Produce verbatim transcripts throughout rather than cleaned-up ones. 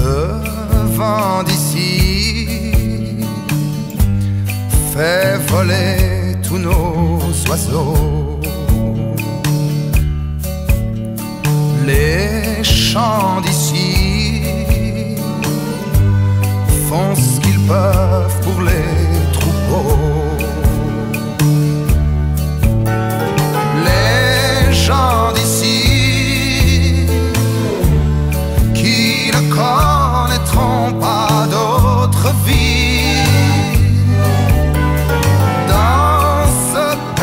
vent d'ici fait voler tous nos oiseaux. Les chants d'ici font ce qu'ils peuvent pour les troupeaux. Les gens d'ici qui ne connaîtront pas d'autre vie dans ce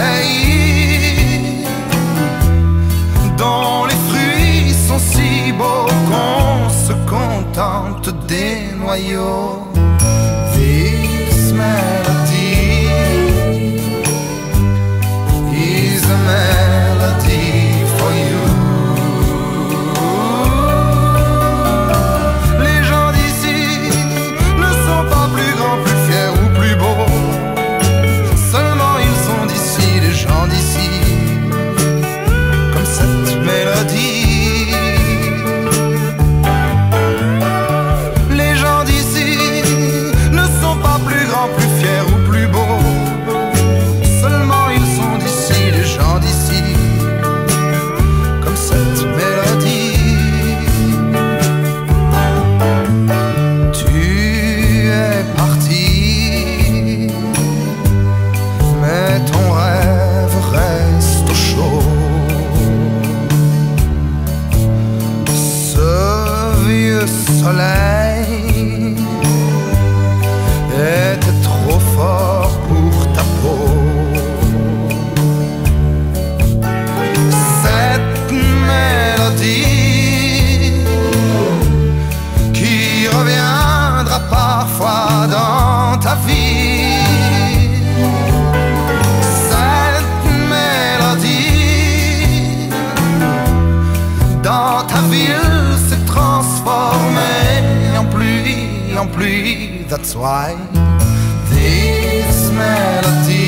pays dont les fruits sont si beaux qu'on se contente des noyaux. This melody is a melody for you. Les gens d'ici ne sont pas plus grands, plus fiers ou plus beaux. Seulement ils sont d'ici, les gens d'ici, comme cette mélodie. Les gens d'ici ne sont pas plus grands, plus fiers ou plus beaux. Seulement ils sont d'ici, les gens d'ici, comme cette mélodie. Tu es parti, mais ton rêve reste au chaud. Ce vieux soleil était trop fort pour ta peau. Cette mélodie qui reviendra parfois dans ta vie. Cette mélodie dans ta ville s'est transformée en pluie, en pluie. That's why this melody